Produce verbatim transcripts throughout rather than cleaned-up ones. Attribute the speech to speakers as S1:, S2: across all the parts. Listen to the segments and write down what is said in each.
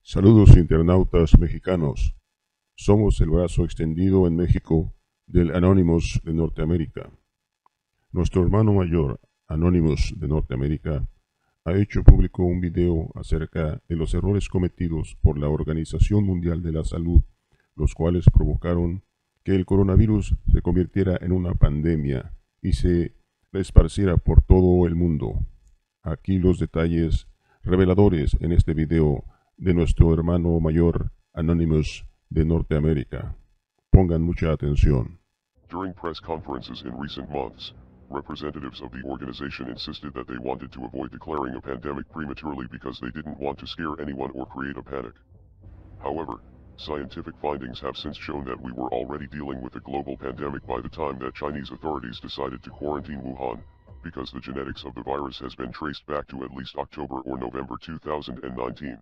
S1: Saludos internautas mexicanos. Somos el brazo extendido en México del Anonymous de Norteamérica. Nuestro hermano mayor, Anonymous de Norteamérica, ha hecho público un video acerca de los errores cometidos por la Organización Mundial de la Salud, los cuales provocaron que el coronavirus se convirtiera en una pandemia y se esparciera por todo el mundo. Aquí los detalles reveladores en este video de nuestro hermano mayor Anonymous de Norteamérica. Pongan mucha atención.
S2: During press conferences in recent months, representatives of the organization insisted that they wanted to avoid declaring a pandemic prematurely because they didn't want to scare anyone or create a panic. However, scientific findings have since shown that we were already dealing with a global pandemic by the time that Chinese authorities decided to quarantine Wuhan, because the genetics of the virus has been traced back to at least October or November two thousand nineteen.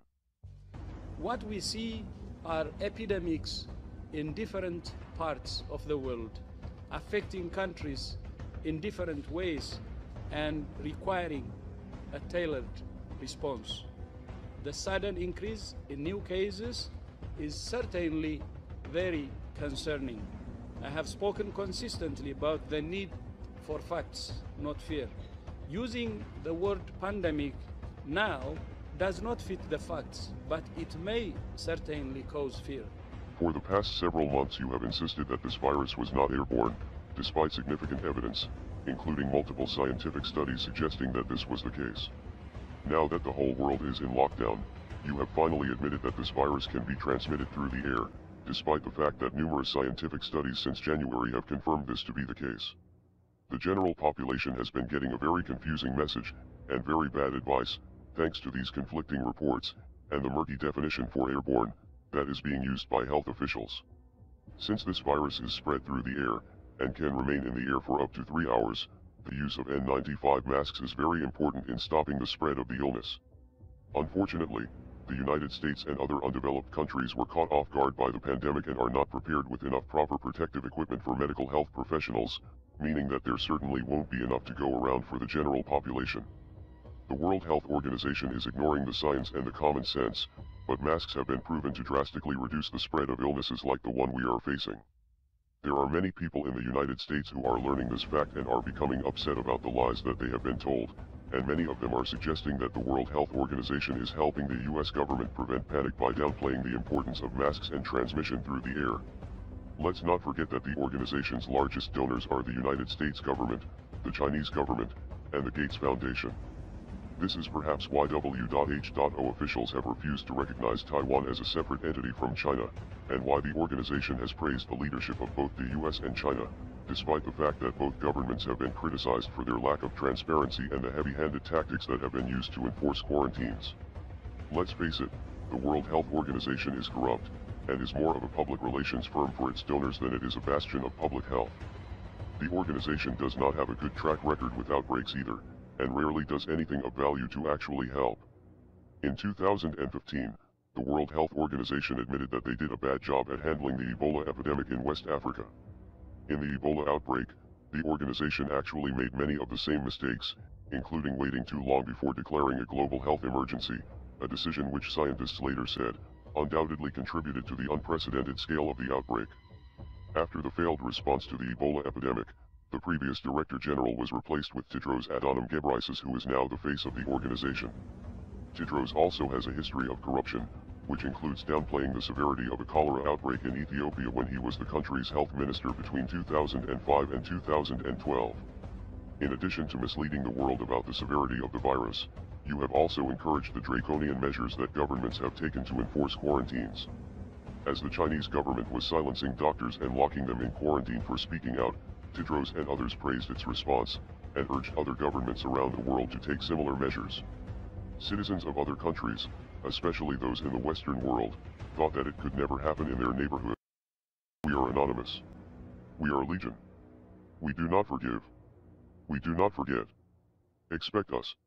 S3: What we see are epidemics in different parts of the world, affecting countries in different ways and requiring a tailored response. The sudden increase in new cases is certainly very concerning. I have spoken consistently about the need for facts, not fear. Using the word pandemic now does not fit the facts, but it may certainly cause fear.
S2: For the past several months you have insisted that this virus was not airborne, despite significant evidence, including multiple scientific studies suggesting that this was the case. Now that the whole world is in lockdown, you have finally admitted that this virus can be transmitted through the air, despite the fact that numerous scientific studies since January have confirmed this to be the case. The general population has been getting a very confusing message, and very bad advice, thanks to these conflicting reports, and the murky definition for airborne, that is being used by health officials. Since this virus is spread through the air, and can remain in the air for up to three hours, the use of N ninety-five masks is very important in stopping the spread of the illness. Unfortunately, the United States and other undeveloped countries were caught off guard by the pandemic and are not prepared with enough proper protective equipment for medical health professionals, meaning that there certainly won't be enough to go around for the general population. The World Health Organization is ignoring the science and the common sense, but masks have been proven to drastically reduce the spread of illnesses like the one we are facing. There are many people in the United States who are learning this fact and are becoming upset about the lies that they have been told, and many of them are suggesting that the World Health Organization is helping the U S government prevent panic by downplaying the importance of masks and transmission through the air. Let's not forget that the organization's largest donors are the United States government, the Chinese government, and the Gates Foundation. This is perhaps why W H O officials have refused to recognize Taiwan as a separate entity from China, and why the organization has praised the leadership of both the U S and China, despite the fact that both governments have been criticized for their lack of transparency and the heavy-handed tactics that have been used to enforce quarantines. Let's face it, the World Health Organization is corrupt, and is more of a public relations firm for its donors than it is a bastion of public health. The organization does not have a good track record with outbreaks either, and rarely does anything of value to actually help. In two thousand fifteen, the World Health Organization admitted that they did a bad job at handling the Ebola epidemic in West Africa. In the Ebola outbreak, the organization actually made many of the same mistakes, including waiting too long before declaring a global health emergency, a decision which scientists later said, undoubtedly contributed to the unprecedented scale of the outbreak. After the failed response to the Ebola epidemic, the previous Director General was replaced with Tedros Adhanom Ghebreyesus, who is now the face of the organization. Tedros also has a history of corruption, which includes downplaying the severity of a cholera outbreak in Ethiopia when he was the country's health minister between two thousand five and two thousand twelve. In addition to misleading the world about the severity of the virus, you have also encouraged the draconian measures that governments have taken to enforce quarantines. As the Chinese government was silencing doctors and locking them in quarantine for speaking out, Tedros and others praised its response, and urged other governments around the world to take similar measures. Citizens of other countries, especially those in the Western world, thought that it could never happen in their neighborhood. We are anonymous. We are legion. We do not forgive. We do not forget. Expect us.